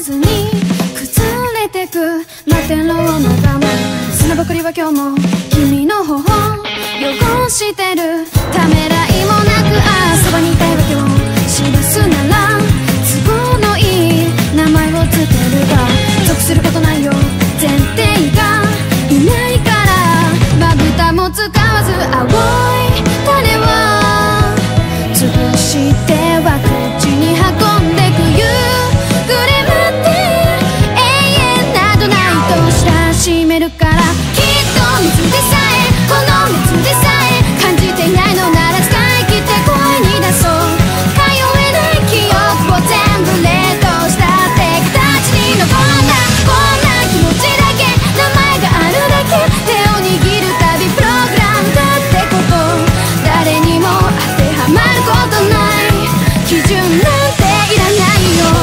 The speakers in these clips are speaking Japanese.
ずに崩れてく摩天楼を眺め、砂ぼこりは今日も君の頬汚してる。ためらいもなくそばにいたいわけを記すなら都合のいい名前をつけるが、属することないよ前提がいないからまぶたも使わず青い種を潰しては口に運んでくゆくれまって永遠などないと知らしめるから、きっと水でさえこの熱でさえ感じていないのなら使い切って声に出そう。通えない記憶を全部冷凍したって形に残ったこんな気持ちだけ、名前があるだけ、手を握るたびプログラムだってこと、誰にも当てはまることない基準なんていらないよ。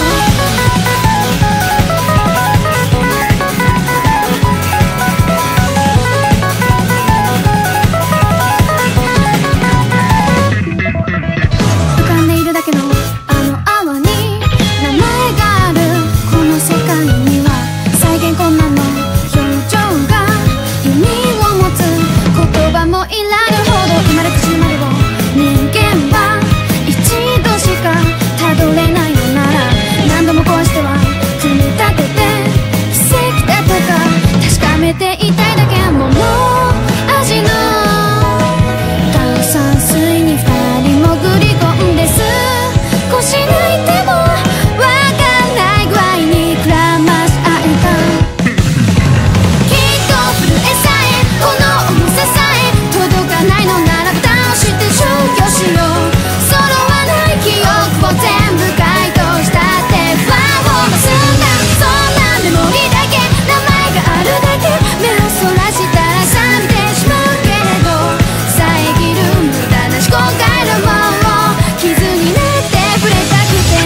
浮かんでいるだけの泡に名前があるこの世界には再現困難の表情が意味を持つ。言葉もいらぬほど生まれて死ぬまでを人間は一度しかたどれないのなら、何度も壊しては組み立てて奇跡だったか確かめていたいだけ。桃味の炭酸水に二人潜り込んで少し泣いてもわかんない具合にくらまし合えた。きっと震えさえこの重ささえ届かないのなら蓋をして消去しよう。揃わない記憶を全部解凍したって不安を増すんだ。そんなメモリーだけ名前があるだけ、目をそらしたら錆びてしまうけれど、遮る無駄な思考回路も傷になって触れたくて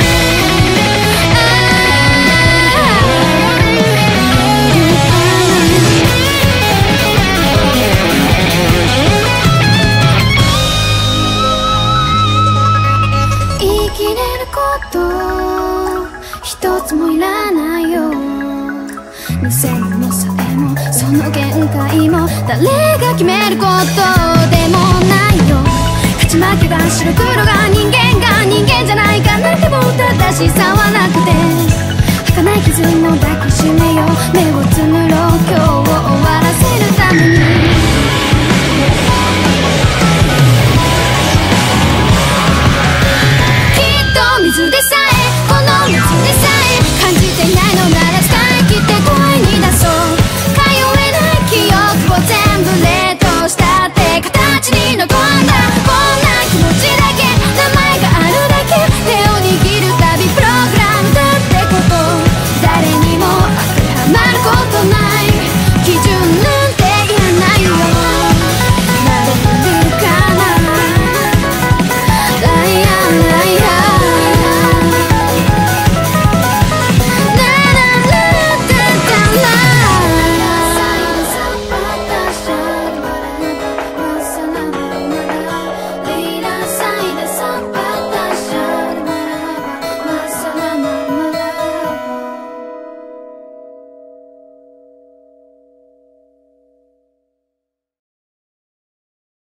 言い切れること一つもいらないよ。偽物さえもその限界も誰が決めることでもないよ。勝ち負けが白黒が人間が人間じゃないかなんても正しさはなくて、儚い傷も抱きしめよう。目をつむ